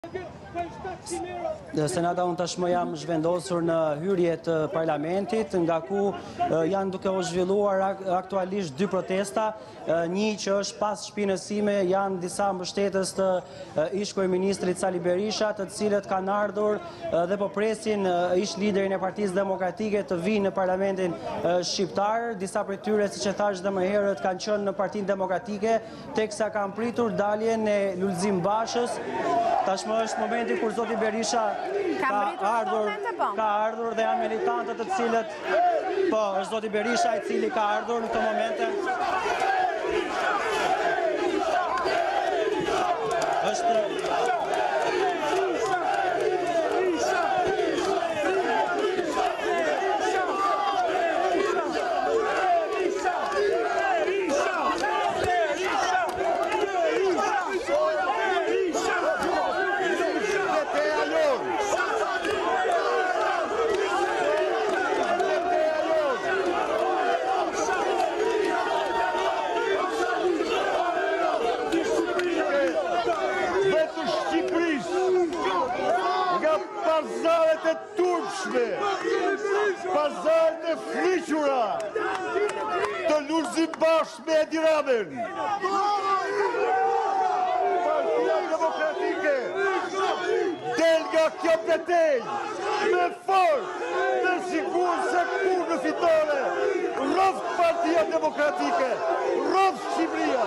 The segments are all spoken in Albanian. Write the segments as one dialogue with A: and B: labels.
A: Senata unë tashmë jam zhvendosur në hyrje të parlamentit, nga ku janë duke u zhvilluar aktualisht dy protesta. Një që është pas shpinës sime janë disa mbështetës të ish-kryeministrit Sali Berisha, të cilët kanë ardhur dhe po presin ish liderin e Partisë Demokratike të vinë në parlamentin shqiptar. Disa prej tyre, siç e thash edhe më herët, kanë qenë në Partinë Demokratike, teksa kanë pritur daljen e Lulzim Bashës. Tashmë është momenti kur zoti Berisha ka ardhur dhe janë militantët të cilët, po, është zoti Berisha i cili ka ardhur në këto momente.
B: Pazaret e turpshme, pazaret e fliqura të Lulzim Bashë me Edi Ramën. Partia Demokratike del nga kjo betejë me fortë, me sigur se kur në fitore, rroft Partia Demokratike, rroft Shqipëria.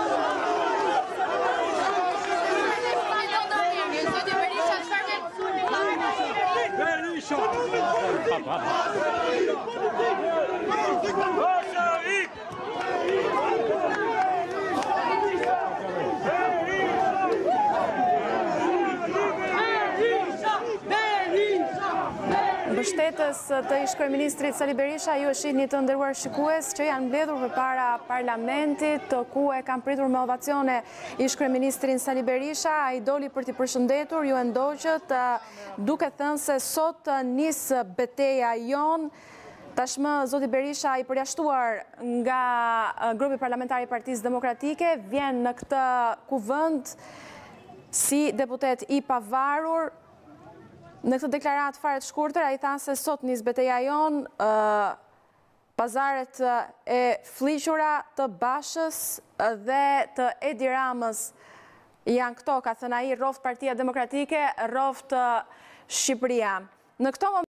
C: Mbështetës të ish-kryeministrit Sali Berisha, ju e shihni të nderuar shikues që janë mbledhur përpara parlamentit, ku e kanë pritur me ovacione ish-kryeministrin Sali Berisha. Ai doli për t'i përshëndetur, ju e ndoqët, duke thënë se sot nis betejë jon. Tashmë zoti Berisha, i përjashtuar nga grupi parlamentar i Partisë Demokratike, vjen në këtë kuvend si deputet i pavarur. Në këtë deklarat fare të shkurtër, ai tha se sot nis betejë jon, pazaret e fliqura të Bashës dhe të Edi Ramës janë këto, ka thënë ai, rroft Partia Demokratike, rroft Shqipëria. Në këto